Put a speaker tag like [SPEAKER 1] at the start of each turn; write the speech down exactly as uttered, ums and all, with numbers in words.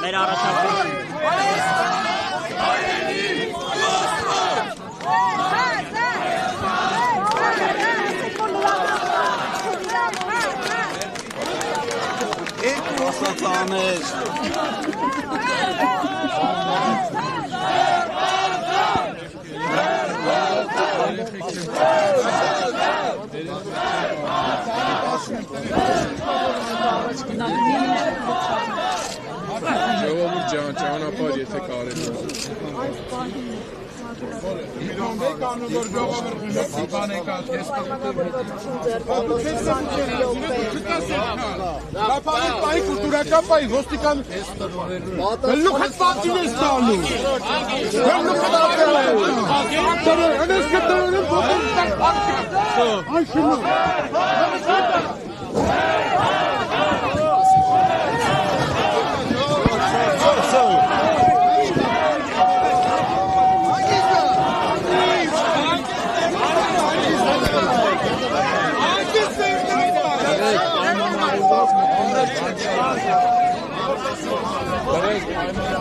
[SPEAKER 1] Մեր առաջարկում
[SPEAKER 2] Երկու ասած աներ
[SPEAKER 3] Ժողովուրդ ջան, ճանապարհ եթե կարելի է։
[SPEAKER 4] Պայի կուլտուրական պայի ոստիկան լուք հետ պանտին ես տալու լուք հետ ապել ընես կտորում բոտեն տակ պանքա այշնու
[SPEAKER 3] Correct.